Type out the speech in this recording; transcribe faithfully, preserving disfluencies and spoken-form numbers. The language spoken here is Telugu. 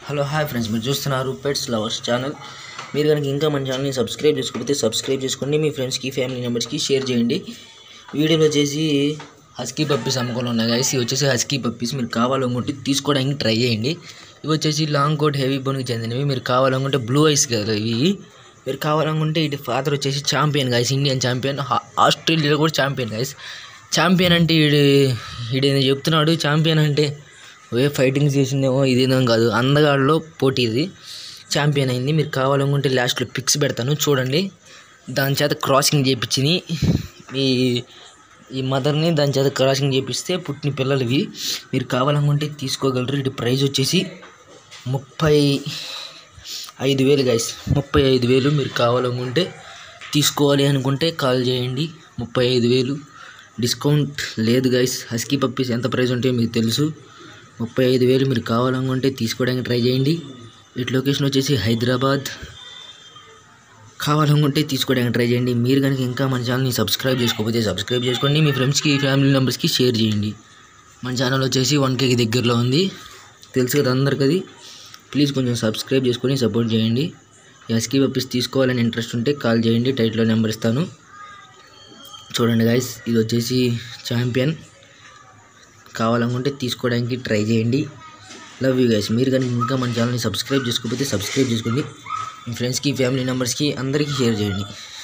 హలో హాయ్ ఫ్రెండ్స్, మీరు చూస్తున్నారు పెట్స్ లవర్స్ ఛానల్. మీరు కనుక ఇంకా మన ఛానల్ని సబ్స్క్రైబ్ చేసుకోకపోతే సబ్స్క్రైబ్ చేసుకోండి, మీ ఫ్రెండ్స్కి ఫ్యామిలీ మెంబర్స్కి షేర్ చేయండి. వీడియోలో వచ్చేసి హస్కీ పప్పీస్ అమ్ముకోవాలి ఉన్నాయి గైస్. ఇవి వచ్చేసి హస్కీ పప్పీస్. మీరు కావాలనుకుంటే తీసుకోవడానికి ట్రై చేయండి. ఇవి వచ్చేసి లాంగ్ కోట్ హెవీ బోన్కి చెందినవి. మీరు కావాలనుకుంటే బ్లూ ఐస్ కదా ఇవి. మీరు కావాలనుకుంటే ఇటు ఫాదర్ వచ్చేసి ఛాంపియన్ గైస్, ఇండియన్ ఛాంపియన్, ఆస్ట్రేలియాలో కూడా ఛాంపియన్ గైస్. ఛాంపియన్ అంటే ఈడు ఈడేదో చెప్తున్నాడు. ఛాంపియన్ అంటే ఏ ఫైటింగ్ చేసిందేమో, ఇదేదో కాదు, అందగాడిలో పోటీ. ఇది ఛాంపియన్ అయింది. మీరు కావాలనుకుంటే లాస్ట్లో పిక్స్ పెడతాను చూడండి. దాని చేత క్రాసింగ్ చేయించి మీ ఈ మదర్ని దాని చేత క్రాసింగ్ చేపిస్తే పుట్టిన పిల్లలు ఇవి. మీరు కావాలనుకుంటే తీసుకోగలరు. ఇటు ప్రైజ్ వచ్చేసి ముప్పై ఐదు వేలు గైస్, ముప్పై ఐదు వేలు. మీరు కావాలనుకుంటే తీసుకోవాలి అనుకుంటే కాల్ చేయండి. ముప్పై ఐదు వేలు డిస్కౌంట్ లేదు గైస్. హస్కీ పప్పీస్ ఎంత ప్రైస్ ఉంటాయో మీకు తెలుసు. ముప్పై ఐదు వేలు మీరు కావాలనుకుంటే తీసుకోవడానికి ట్రై చేయండి. వీటి లొకేషన్ వచ్చేసి హైదరాబాద్. కావాలనుకుంటే తీసుకోవడానికి ట్రై చేయండి. మీరు కనుక ఇంకా మన ఛానల్ని సబ్స్క్రైబ్ చేసుకోకపోతే సబ్స్క్రైబ్ చేసుకోండి, మీ ఫ్రెండ్స్కి ఫ్యామిలీ మెంబర్స్కి షేర్ చేయండి. మన ఛానల్ వచ్చేసి వన్ కేకి దగ్గరలో ఉంది, తెలుసు కదా అందరికి. అది ప్లీజ్ కొంచెం సబ్స్క్రైబ్ చేసుకొని సపోర్ట్ చేయండి. హస్కీ పప్పీస్ తీసుకోవాలని ఇంట్రెస్ట్ ఉంటే కాల్ చేయండి, టైటిల్లో నెంబర్ ఇస్తాను. చూడండి గైస్, ఇది వచ్చేసి ఛాంపియన్. కావాలనుకుంటే తీసుకోవడానికి ట్రై చేయండి. Love you guys. మీరు కనుక ఇంకా మన ఛానల్ని సబ్స్క్రైబ్ చేసుకోకపోతే సబ్స్క్రైబ్ చేసుకోండి, మీ ఫ్రెండ్స్కి ఫ్యామిలీ మెంబర్స్కి అందరికీ షేర్ చేయండి.